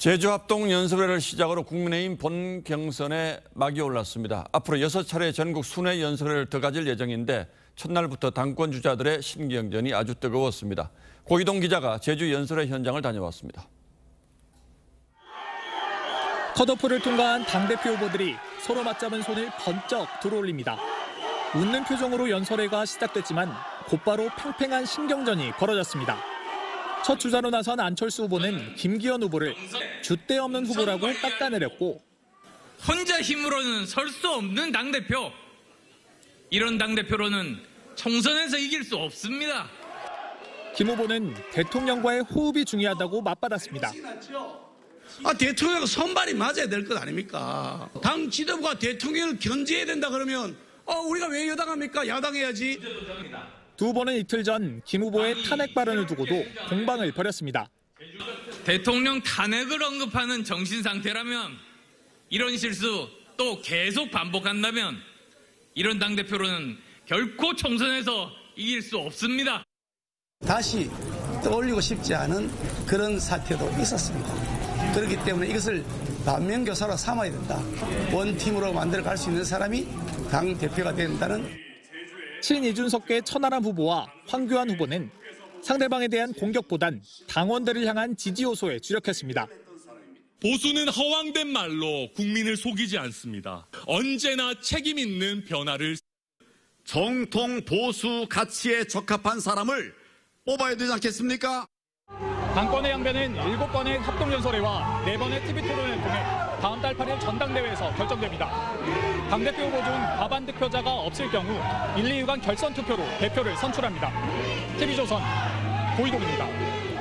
제주합동연설회를 시작으로 국민의힘 본 경선에 막이 올랐습니다. 앞으로 6차례 전국 순회 연설회를 더 가질 예정인데 첫날부터 당권 주자들의 신경전이 아주 뜨거웠습니다. 고기동 기자가 제주 연설회 현장을 다녀왔습니다. 컷오프를 통과한 당대표 후보들이 서로 맞잡은 손을 번쩍 들어올립니다. 웃는 표정으로 연설회가 시작됐지만 곧바로 팽팽한 신경전이 벌어졌습니다. 첫 주자로 나선 안철수 후보는 김기현 후보를 줏대 없는 후보라고 깎아내렸고, 혼자 힘으로는 설 수 없는 당대표, 이런 당대표로는 총선에서 이길 수 없습니다. 김 후보는 대통령과의 호흡이 중요하다고 맞받았습니다. 대통령 선발이 맞아야 될 것 아닙니까? 당 지도부가 대통령을 견제해야 된다 그러면 우리가 왜 여당합니까? 야당해야지. 두 후보는 이틀 전 김 후보의 탄핵 발언을 두고도 공방을 벌였습니다. 대통령 탄핵을 언급하는 정신 상태라면, 이런 실수 또 계속 반복한다면 이런 당대표로는 결코 총선에서 이길 수 없습니다. 다시 떠올리고 싶지 않은 그런 사태도 있었습니다. 그렇기 때문에 이것을 반면교사로 삼아야 된다. 원팀으로 만들어갈 수 있는 사람이 당대표가 된다는. 친이준석계 천하람 후보와 황교안 후보는 상대방에 대한 공격보단 당원들을 향한 지지 호소에 주력했습니다. 보수는 허황된 말로 국민을 속이지 않습니다. 언제나 책임 있는 변화를. 정통 보수 가치에 적합한 사람을 뽑아야 되지 않겠습니까? 당권의 양변은 7번의 합동연설회와 4번의 TV토론을 통해 다음 달 8일 전당대회에서 결정됩니다. 당대표 후보 중 과반 득표자가 없을 경우 1, 2위간 결선 투표로 대표를 선출합니다. TV조선 고이동입니다.